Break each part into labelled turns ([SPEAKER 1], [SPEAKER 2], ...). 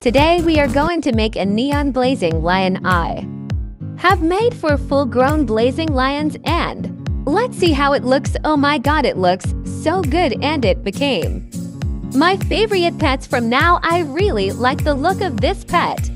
[SPEAKER 1] Today we are going to make a neon blazing lion eye. Have made for full-grown blazing lions and let's see how it looks. Oh my god, it looks so good and it became my favorite pets from now. I really like the look of this pet.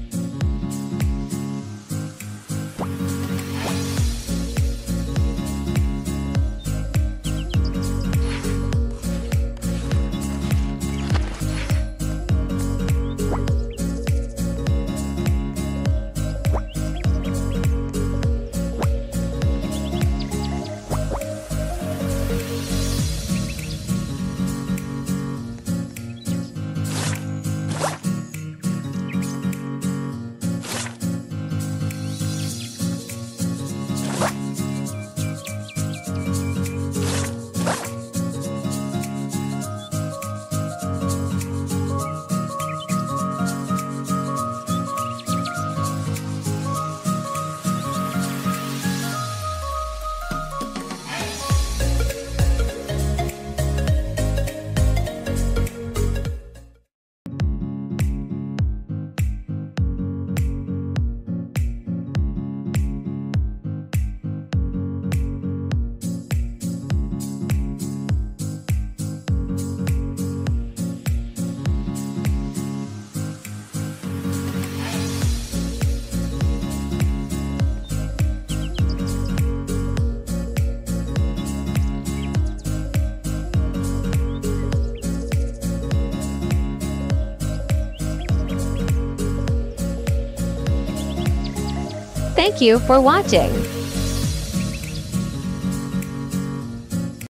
[SPEAKER 1] Thank you for watching.